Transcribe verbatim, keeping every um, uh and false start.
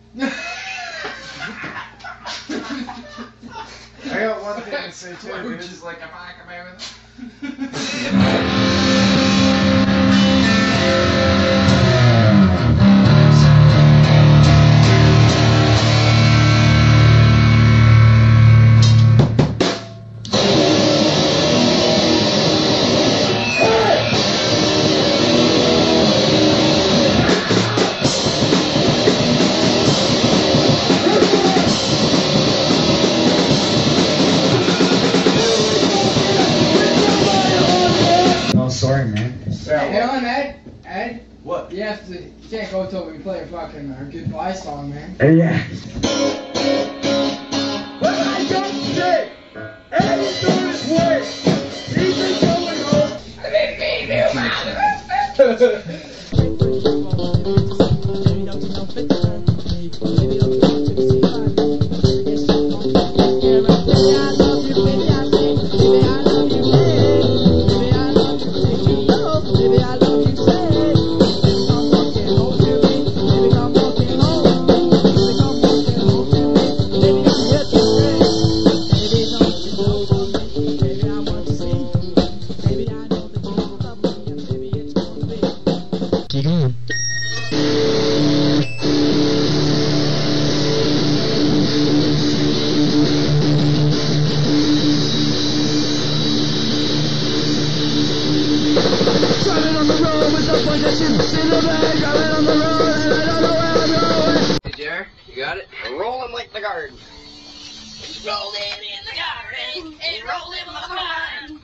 I got one thing to say too. We're just like a pack of man. Sorry, man. Yeah, hey, on, Ed. Ed. What? You have to. You can't go till we play a fucking uh, goodbye song, man. Uh, yeah. But I don't say Eddie's doing his work. He's been going home. I didn't mean Hey, Jer, you got it? Rolling like the garden. Rolling in the garden, and rolling my mind.